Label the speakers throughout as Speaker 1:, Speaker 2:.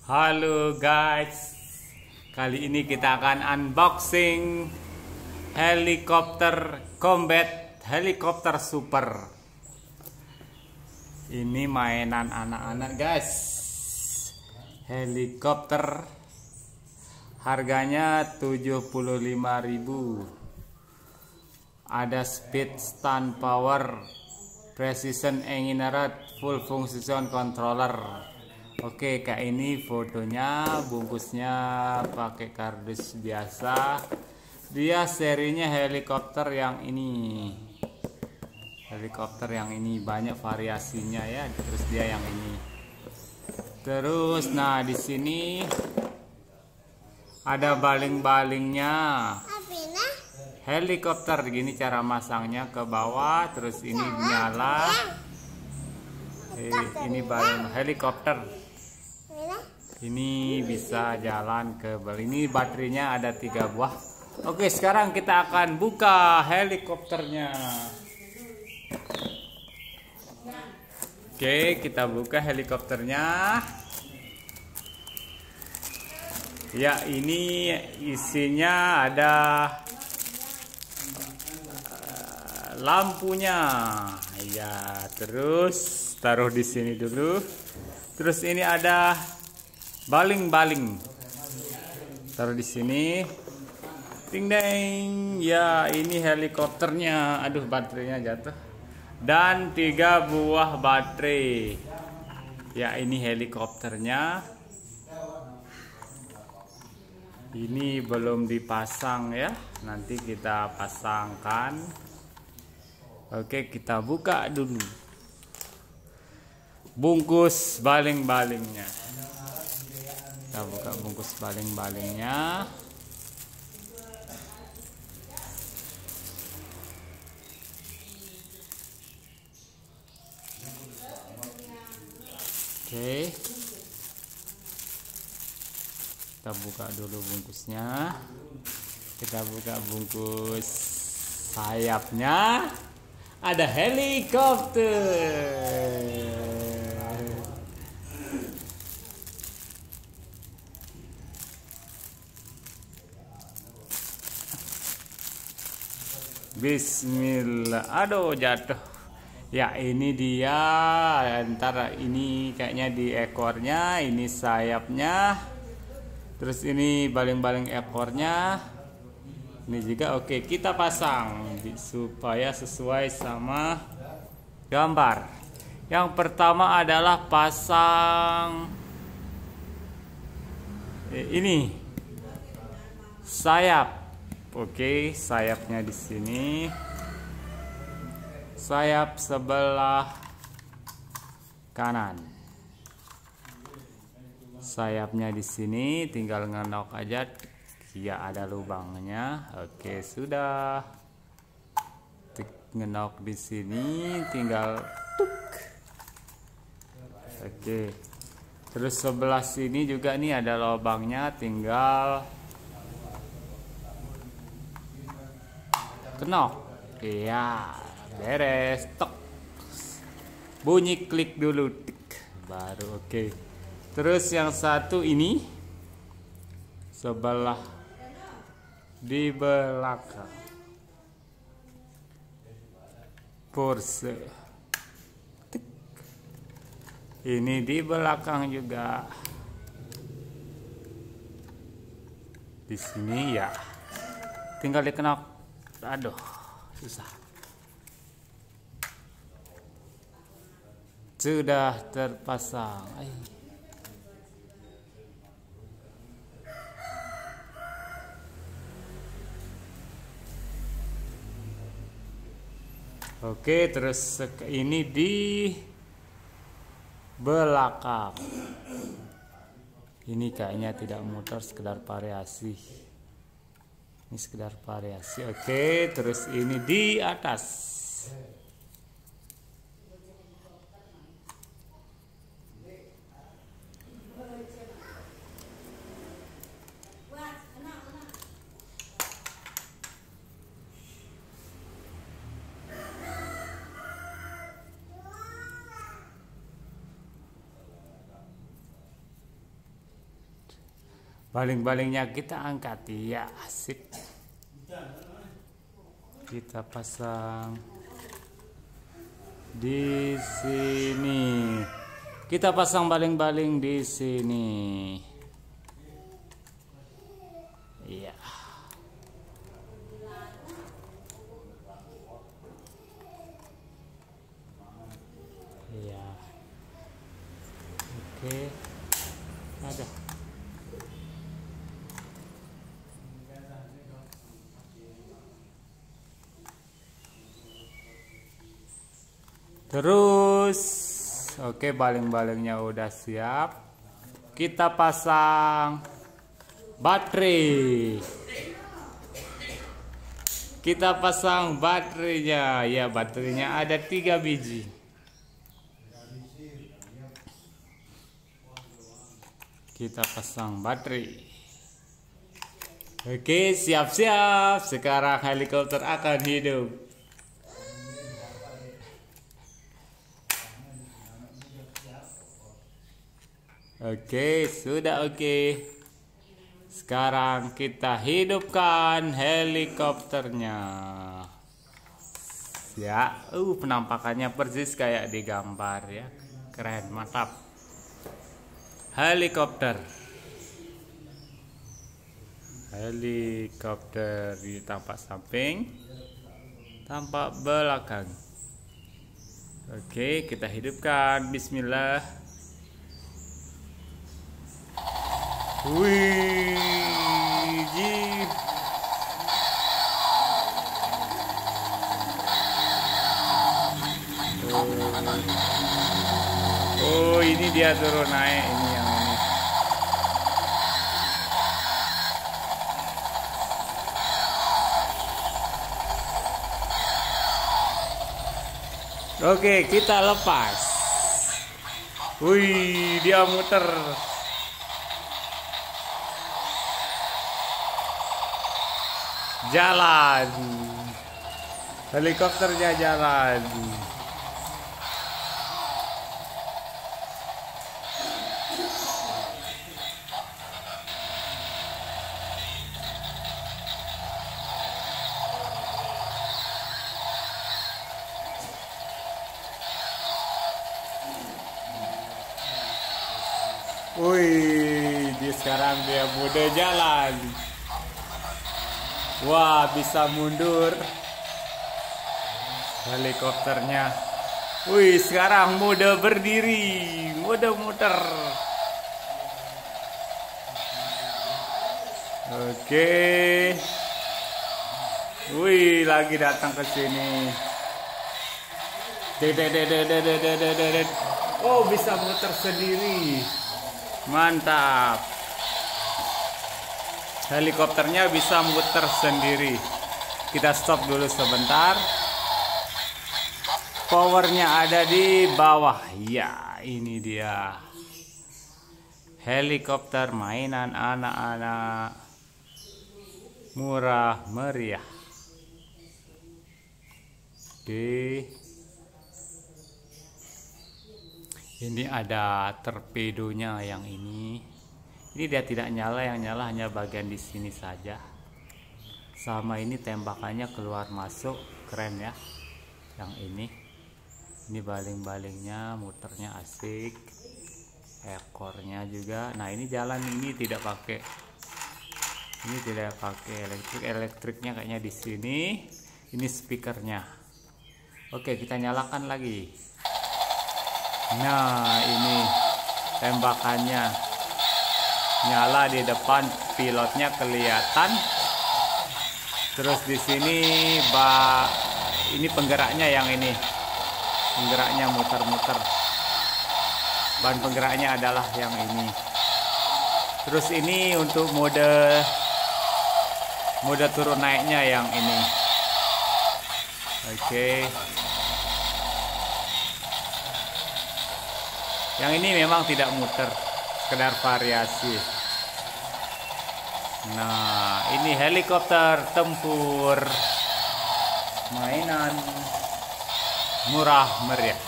Speaker 1: Halo guys, kali ini kita akan unboxing helikopter combat, helikopter super. Ini mainan anak-anak guys. Helikopter harganya 75.000. Ada speed, stand power, precision engineered, full function controller. Oke, kayak ini fotonya, bungkusnya pakai kardus biasa. Dia serinya helikopter yang ini. Helikopter yang ini banyak variasinya ya. Terus dia yang ini. Terus nah di sini ada baling-balingnya. Helikopter gini cara masangnya ke bawah, terus ini nyala. Ini baling helikopter. Ini bisa jalan ke bawah. Ini baterainya ada 3 buah. Oke, sekarang kita akan buka helikopternya. Oke, kita buka helikopternya. Ya, ini isinya ada lampunya. Ya, terus taruh di sini dulu. Terus ini ada baling-baling. Taruh di sini. Ting deng. Ya, ini helikopternya. Aduh, baterainya jatuh. Dan 3 buah baterai. Ya, ini helikopternya. Ini belum dipasang ya. Nanti kita pasangkan. Oke, kita buka dulu bungkus baling-balingnya. Kita buka bungkus baling-balingnya. Oke, kita buka dulu bungkusnya. Kita buka bungkus sayapnya. Ada helikopter. Bismillah. Aduh, jatuh. Ya, ini dia. Ntar ini kayaknya di ekornya, ini sayapnya. Terus ini baling-baling ekornya. Ini juga oke, kita pasang supaya sesuai sama gambar. Yang pertama adalah pasang ini sayap. Oke, sayapnya di sini. Sayap sebelah kanan. Sayapnya di sini, tinggal ngenok aja. Ya, ada lubangnya. Oke, sudah. Ngenok di sini, tinggal tuk. Oke. Terus sebelah sini juga nih ada lubangnya, tinggal kenok. Iya, beres. Tok. Bunyi klik dulu, tik. Baru oke. Terus yang satu ini sebelah di belakang. Porsche. Tik. Ini di belakang juga. Di sini ya. Tinggal dikenok. Aduh, susah. Sudah terpasang. Oke, terus ini di belakang. Ini kayaknya tidak muter, sekedar variasi. Ini sekedar variasi. Oke, terus ini di atas. Baling-balingnya kita angkat, ya asik. Kita pasang di sini. Kita pasang baling-baling di sini. Iya. Iya. Oke. Ada. Terus, oke, baling-balingnya udah siap. Kita pasang baterai. Kita pasang baterainya. Ya, baterainya ada 3 biji. Kita pasang baterai. Oke, siap-siap. Sekarang helikopter akan hidup. Oke, sudah oke. Sekarang kita hidupkan helikopternya. Ya, penampakannya persis kayak di gambar ya. Keren, mantap. Helikopter. Helikopter di tampak samping, tampak belakang. Oke, kita hidupkan. Bismillah. Wih, oh, ini dia turun naik, ini yang ini. Oke, kita lepas. Wih, dia muter. Jalan, helikopternya jalan. Wih, sekarang dia udah jalan. Wah, bisa mundur helikopternya. Wih, sekarang mode berdiri, mode muter. Oke. Wih, lagi datang ke sini. Oh, bisa muter sendiri. Mantap. Helikopternya bisa muter sendiri. Kita stop dulu sebentar. Powernya ada di bawah. Ya, ini dia. Helikopter mainan anak-anak. Murah meriah. Oke. Ini ada torpedonya yang ini. Ini dia tidak nyala, yang nyala hanya bagian di sini saja. Sama ini tembakannya keluar masuk, keren ya. Yang ini baling-balingnya, muternya asik. Ekornya juga. Nah, ini jalan ini tidak pakai. Ini tidak pakai elektriknya kayaknya di sini. Ini speakernya. Oke, kita nyalakan lagi. Nah, ini tembakannya. Nyala di depan, pilotnya kelihatan. Terus di sini ini penggeraknya yang ini. Penggeraknya muter-muter. Ban penggeraknya adalah yang ini. Terus ini untuk mode turun naiknya yang ini. Oke. Yang ini memang tidak muter, sekedar variasi. Nah, ini helikopter tempur mainan murah meriah.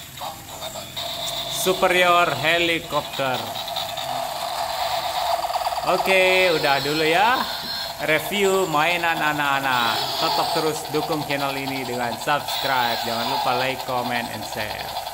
Speaker 1: Superior helikopter. Oke, udah dulu ya review mainan anak-anak. Tetap terus dukung channel ini dengan subscribe. Jangan lupa like, comment, and share.